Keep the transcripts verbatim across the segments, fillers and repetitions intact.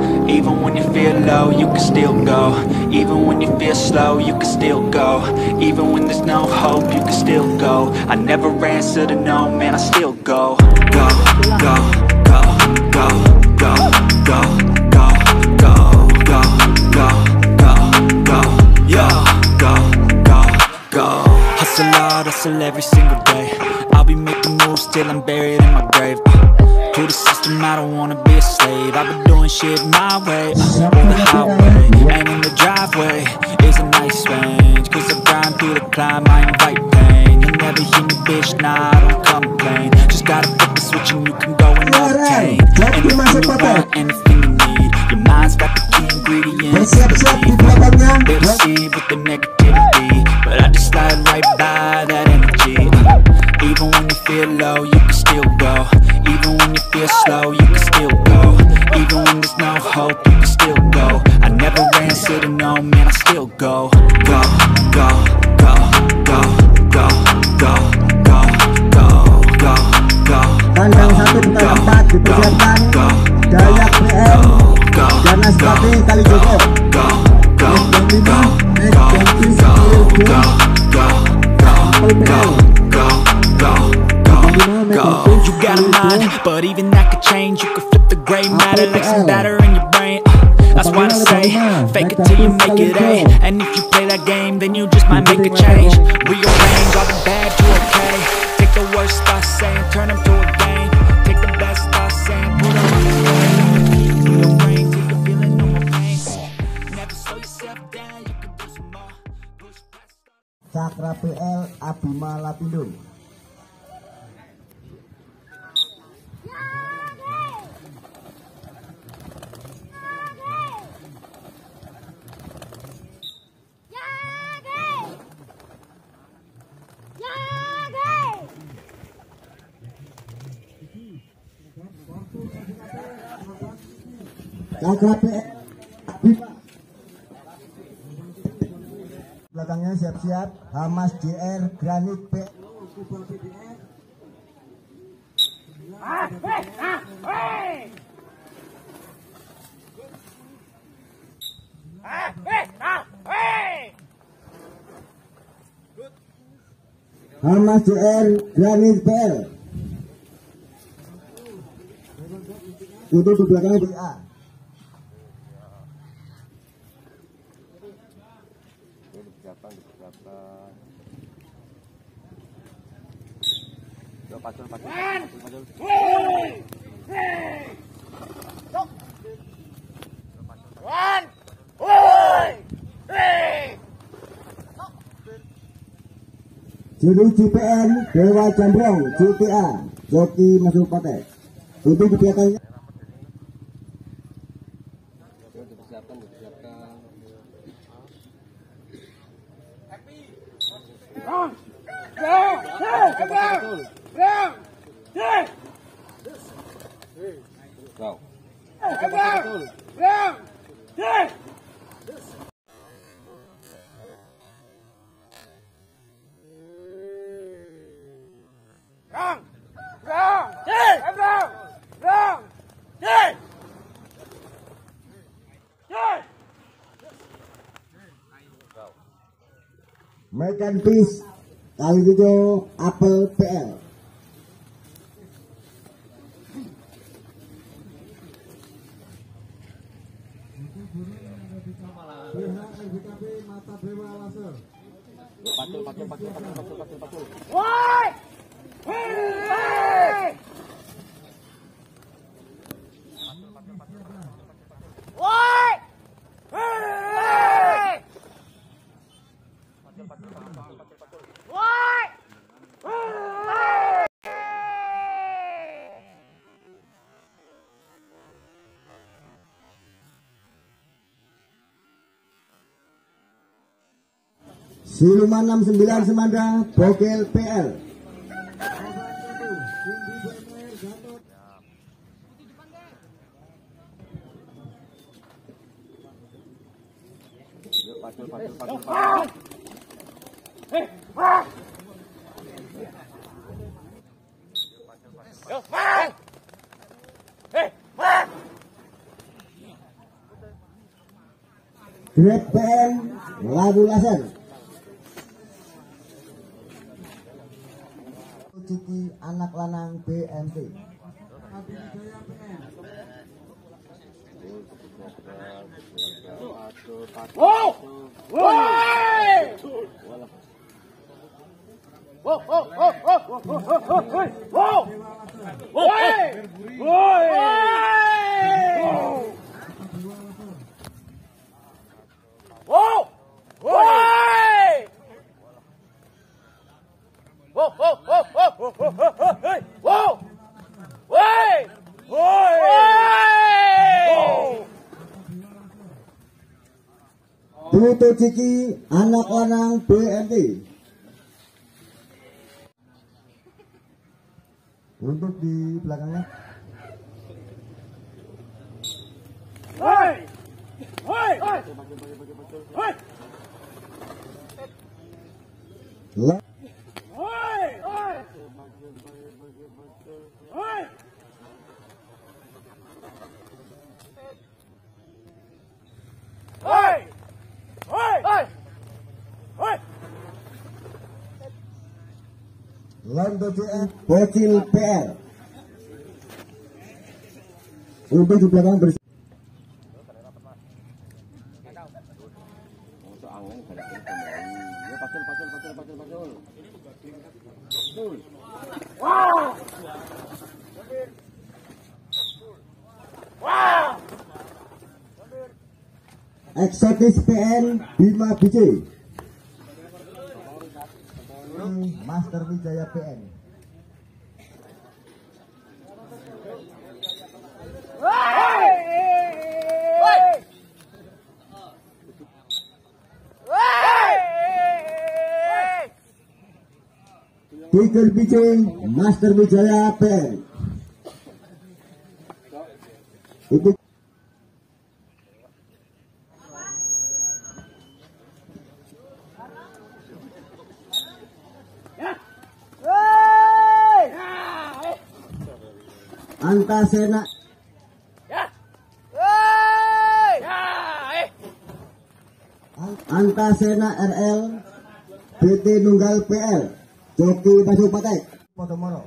Even when you feel low, you can still go. Even when you feel slow, you can still go. Even when there's no hope, you can still go. I never answer to no, man, I still go. Go, go, go, go, go, go, go, go, go, go, go, go, yo, go, go, go. Hustle hard, hustle every single day. I'll be making moves till I'm buried in my grave. uh, To the system, I don't wanna be a slave. I've been doing shit my way, uh, on the highway, and in the driveway is a nice range. Cause I grind through the climb, I invite pain. You'll never hear me, bitch, nah, I don't complain. Just gotta flip the switch and you can go and obtain anything you want, anything you need. Your mind's got the key ingredients. They deceive with the negativity, but I just slide right by that energy. uh, Even when you feel low, you can still go. Even when you feel slow, you can still go. Even when there's no hope, you can still go. I never answer to no, man, I still go. Go, go, go, go, go, go, go, go, go, go. Kandang satu putaran empat dipersiapkan Dayak P M Ganas Pati Kali Joko. Jam lima Jam tujuh You got a mind, but even that could change. You could flip the gray matter like some batter in your brain. uh, That's what I say, fake it till you make it A. And if you play that game, then you just might make a change. Rearrange all the bad to okay. Take the worst thoughts saying, turn them to a game. Take the best thoughts saying, put them on display. Rearrange till you're feeling no more pain. Never slow yourself down, you can do some more. Push past. Cakra P L Abima Lapindo. Cakra P L Abima. Belakangnya siap-siap Hamas J R Granit P. Hamas J R Granit P L. Untuk di belakangnya D A. Pacul, pacul, pacul, pacul. Juru J P N Dewa Jambrong J T A Joki masuk pakai. Untuk di belakangnya Dipersiapkan, dipersiapkan. Wow. Megan Peace Kali Tujuh Apel P L. Pacul, pacul, pacul, pacul, pacul, pacul, pacul. Woi! Hei! Woi! Hei! Woi! Siluman enam sembilan Semanda Bogel P L. Pacul, pacul, pacul, pacul. Hei! Yo, man! Hei, man! Grade P N Labu Laser. Ciki anak lanang B M T. Wow! Woi! Wow! Wow! Wow! Wow! Woi! Woi! Wow! Woi! Wow! Wow! Wow! Wow! Woi! Woi! Tutu Ciki anak lanang B M T. Untuk di belakangnya. Woi! Woi! Woi! La- Woi! Woi! Woi! Woi! Woi! Lando J F Bocil P R. Untuk di belakang bersih. Masuk angin balik ke kembali. Ya pasul pasul pasul pasul pasul. Pasul. Wow! Wow! Eksotis P N Bima B C. Master Wijaya P N. Woi! Woi! Woi! Tiger B C Master Wijaya P N. Untuk Antasena Ya! Woi! Ya! Eh! Antasena R L B T Nunggal P L Joki Basupatek Podomoro.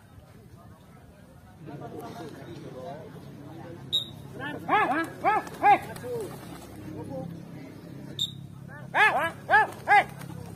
Hah? Hah? Heh! Hah? Hah? Heh!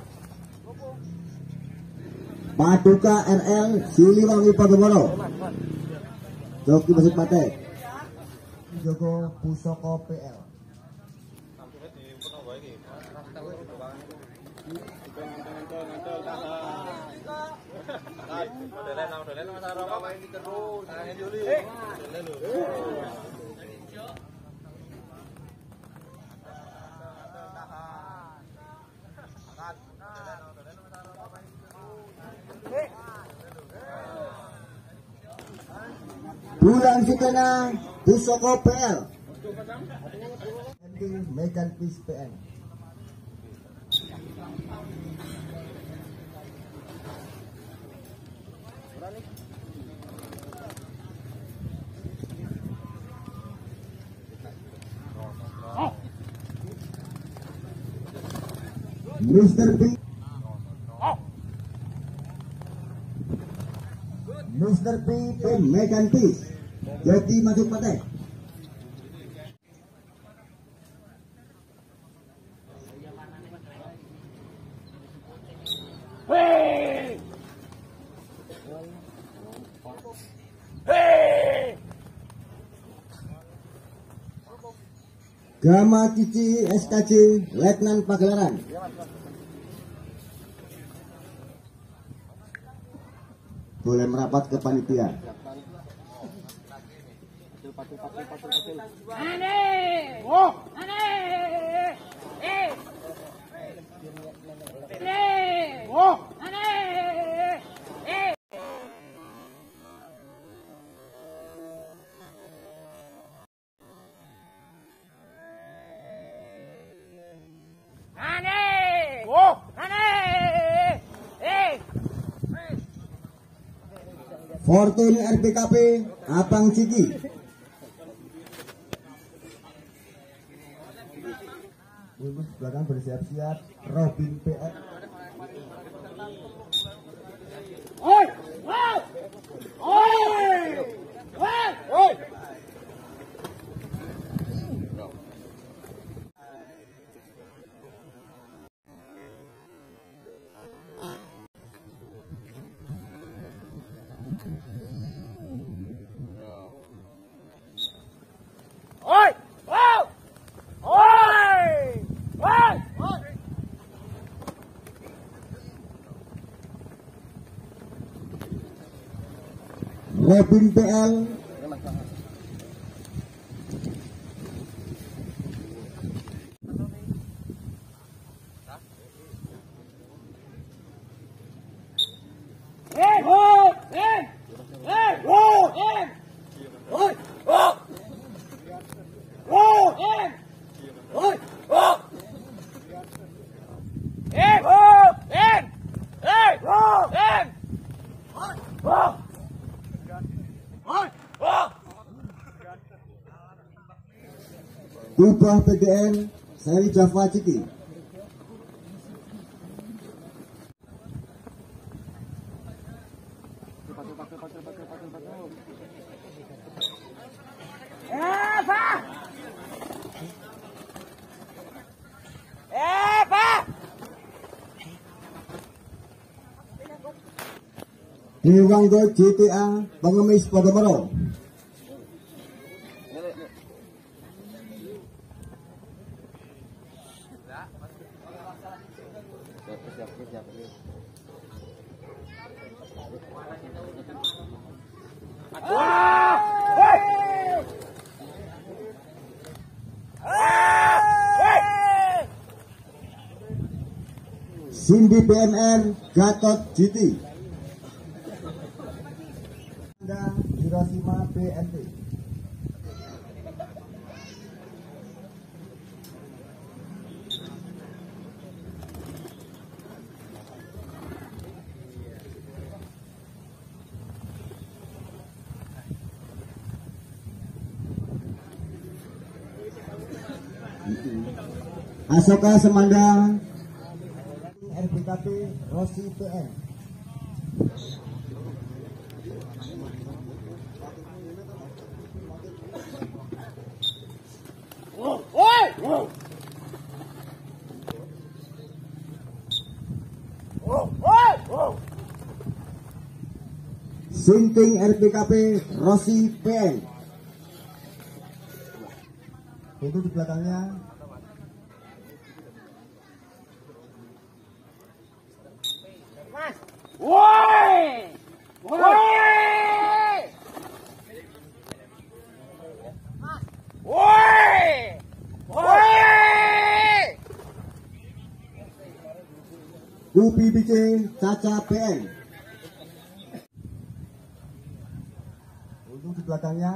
Paduka R L Siliwangi Podomoro Joki Basupatek Joko Pusoko P L. Bulan Sukena Pusoko P L. Megan Peace P N. Mister P Mister P P Megan Peace Jati masuk patek. Hei! Hei! Gama Cici S K C Letnan Pagelaran. Boleh merapat ke panitia. Pasul pasul pasul pasul. Aneh! Oh! Aneh! Eh! Aneh! Oh! Aneh! Eh! Aneh! Oh! Aneh! Eh! Fortune R P K P Abang Ciki. Untuk belakang bersiap-siap Robin P N. Oi! Oi! Oi! Oi! Oi! Oi! Oi! Oi! Oi! Robin P L Em! Oi! Em! Em! Oi! Em! Oi! Oi! Oi! Em! Oi! Oi! Em! Oi! Em! Ê! Oi! Em! Oi! Oi! Oi! Oi! Kubah P D N Seri Java City. Eva! Eva! Dewangga J T A Pengemis Podomoro. Siap, siap, siap. Ah! Hei! Ah! Hei! Cindy B M R Gatot G T. Hiroshima B N T. Asoka Semanda R B K P Rossi P N. Oi! Oi! Oi! Oi! Sinting R B K P Rossi P N. Itu di belakangnya. Mas! Woi! Woi! Woi! Woi! U P B C Caca P N. Untuk di belakangnya.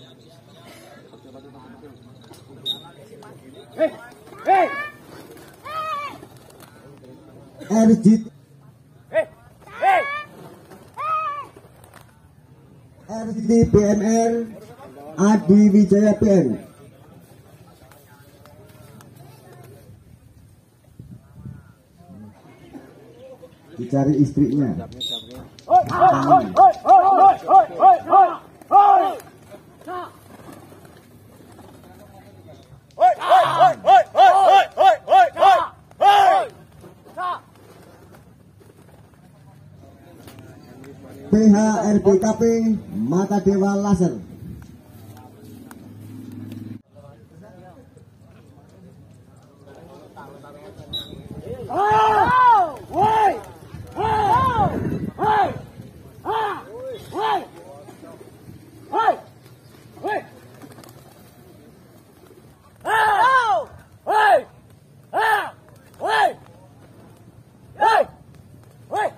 Hei! Hei! R G T Hei! Hei! R G T P M R Adi Wijaya P N. Dicari istrinya. Oi! Oi! Oi! Oi! Oi! Oi! Oi! Oi! Oi! Oi! Oi! Oi! Oi! Oi! Oi! Oi! Oi! Oi! P H R B K P Mata Dewa Laser. Ah! Woi! Ah! Woi! Ah! Woi! Woi! Woi! Ah! Woi! Ah! Woi! Woi! Woi!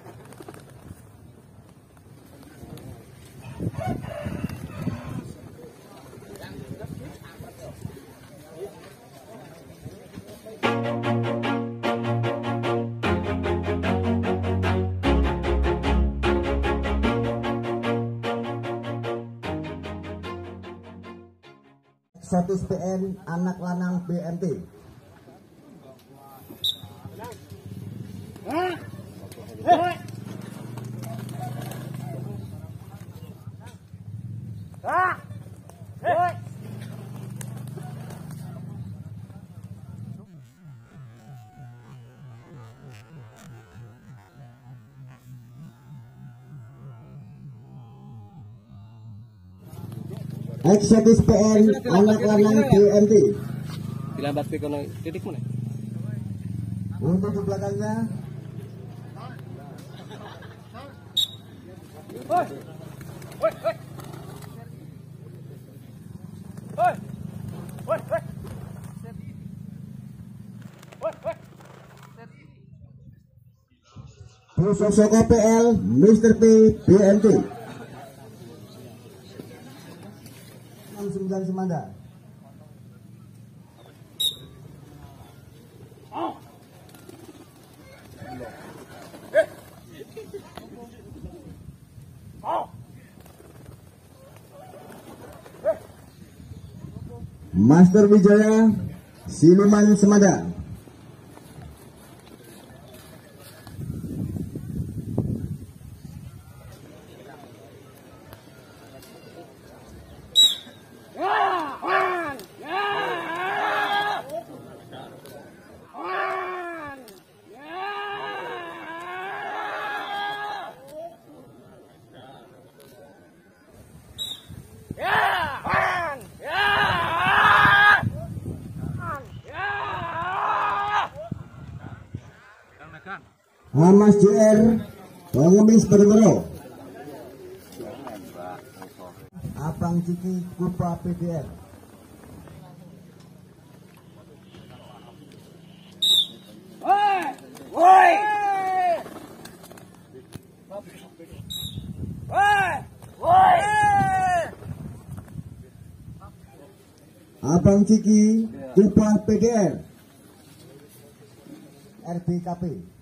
Sotis P N Anak Lanang B M T. Eksekutif P N anak lanang B M T. Dilambat pe kono titik mana? Untuk di belakangnya Hoi. Hoi, hoi. Hoi. Hoi, hoi. Hoi, hoi. Pusoko P L Mister P B M T. enam sembilan Semanda. Master Wijaya Siluman Semada. Hamas J R pengemis Bergero. Abang Ciki Kupa P D R. Woi! Woi! Woi! Woi! Abang Ciki Kupa P D R. R B K P.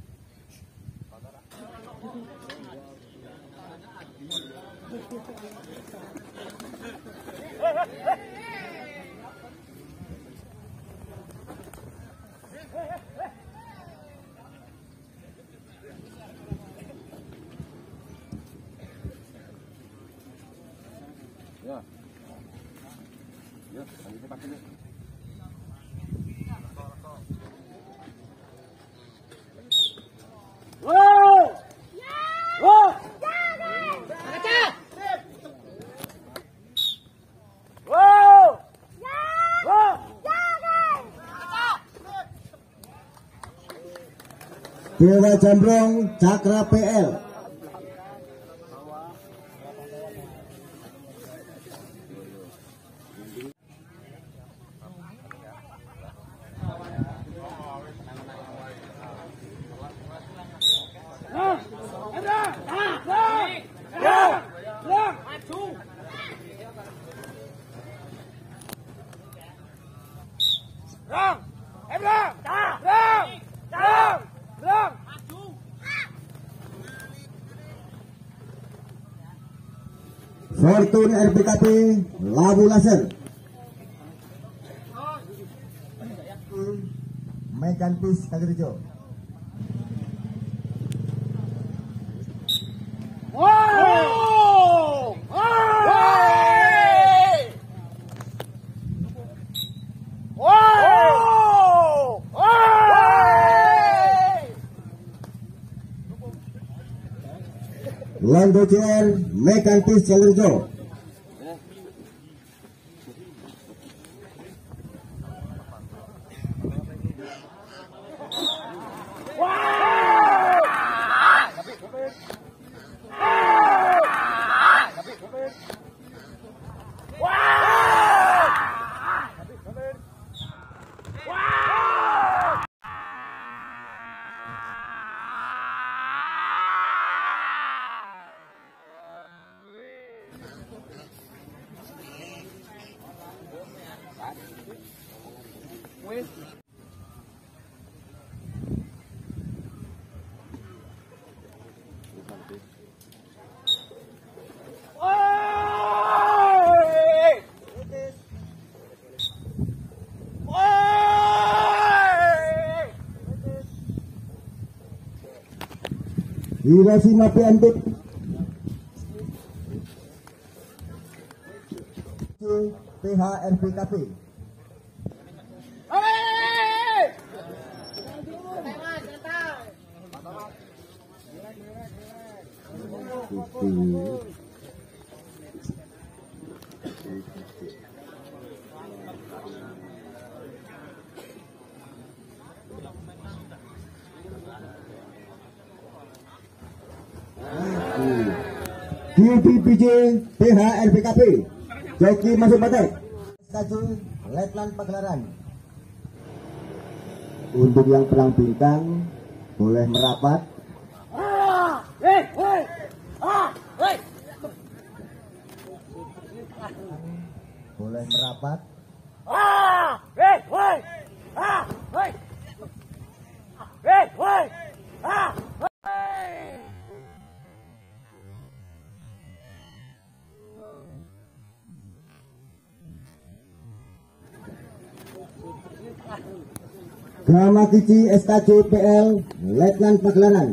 Ya. Ya, lagi pakai ni. Wow! Wow! Wow! Wow! Dewa Jambrong Cakra P L. Rang! Em rang! Rang! Rang! Rang! Fortune R B K P Labu Laser. Megan Pis Kagerijo. Wow! Wow! Lando J R Megan Pis Kagerijo. Hiroshima P N P P H R P K P. Q P P J P H R P K P. Joki masuk batek. Stasiun Letnan Pagelaran. Untuk yang perang bintang boleh merapat. Boleh merapat. Gama Kici S K J P L Letnan Pagelaran.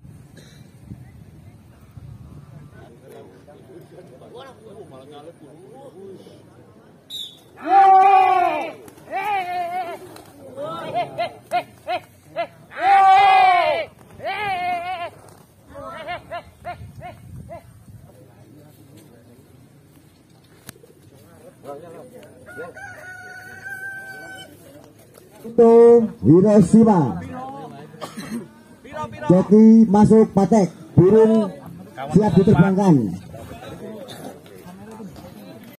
Itu Hiroshima. Joki masuk patek, burung siap diterbangkan.